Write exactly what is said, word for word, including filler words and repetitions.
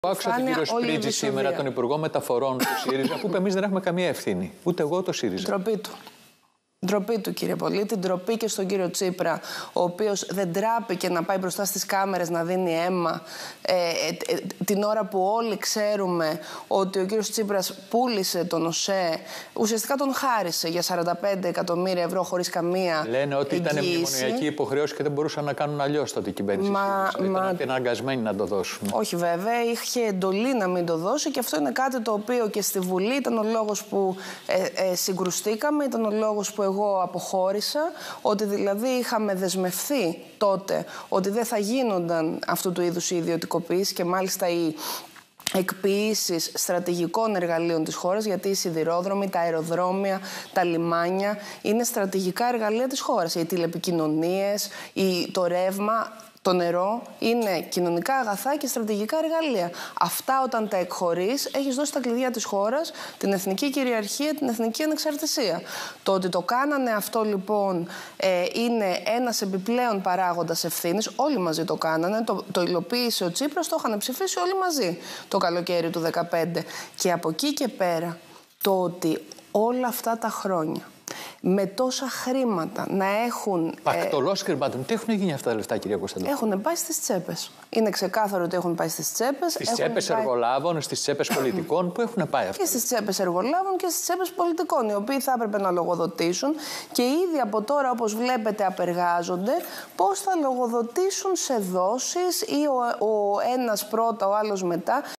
Άκουσα τον κύριο Σπρίτζη σήμερα, τον Υπουργό Μεταφορών του ΣΥΡΙΖΑ, που είπε: εμείς δεν έχουμε καμία ευθύνη. Ούτε εγώ, το ΣΥΡΙΖΑ. Ντροπή του. Ντροπή του, κύριε Πολίτη, ντροπή και στον κύριο Τσίπρα, ο οποίος δεν τράπηκε να πάει μπροστά στις κάμερες να δίνει αίμα ε, ε, ε, την ώρα που όλοι ξέρουμε ότι ο κύριος Τσίπρας πούλησε τον ΟΣΕ, ουσιαστικά τον χάρισε για σαράντα πέντε εκατομμύρια ευρώ χωρίς καμία Λένε ότι εγγύηση. Ήταν μνημονιακή υποχρέωση και δεν μπορούσαν να κάνουν αλλιώς τότε η κυβέρνηση. Μα, Ήταν μα... αναγκασμένοι να το δώσουν. Όχι βέβαια, είχε εντολή να μην το δώσει και αυτό είναι κάτι το οποίο και στη Βουλή ήταν ο λόγος που ε, ε, συγκρουστήκαμε, ήταν ο λόγος που εγώ αποχώρησα, ότι δηλαδή είχαμε δεσμευθεί τότε ότι δεν θα γίνονταν αυτού του είδους οι ιδιωτικοποιήσεις και μάλιστα οι εκποίησεις στρατηγικών εργαλείων της χώρας, γιατί οι σιδηρόδρομοι, τα αεροδρόμια, τα λιμάνια είναι στρατηγικά εργαλεία της χώρας. Οι τηλεπικοινωνίες, η, το ρεύμα, το νερό είναι κοινωνικά αγαθά και στρατηγικά εργαλεία. Αυτά όταν τα εκχωρείς, έχεις δώσει τα κλειδιά της χώρας, την εθνική κυριαρχία, την εθνική ανεξαρτησία. Το ότι το κάνανε αυτό λοιπόν ε, είναι ένας επιπλέον παράγοντας ευθύνης. Όλοι μαζί το κάνανε, το, το υλοποίησε ο Τσίπρας, το είχαν ψηφίσει όλοι μαζί το καλοκαίρι του δύο χιλιάδες δεκαπέντε. Και από εκεί και πέρα, το ότι όλα αυτά τα χρόνια με τόσα χρήματα να έχουν... Πακτολός χρημάτων. Τι έχουν γίνει αυτά τα λεφτά, κυρία Κωνσταντίνου? Έχουν πάει στις τσέπες. Είναι ξεκάθαρο ότι έχουν πάει στις τσέπες. Στις τσέπες πάει... εργολάβων, στις τσέπες πολιτικών. Πού έχουν πάει αυτά? Και στις τσέπες εργολάβων και στις τσέπες πολιτικών, οι οποίοι θα έπρεπε να λογοδοτήσουν και ήδη από τώρα, όπως βλέπετε, απεργάζονται πώς θα λογοδοτήσουν σε δόσεις ή ο, ο ένας πρώτα, ο άλλος μετά.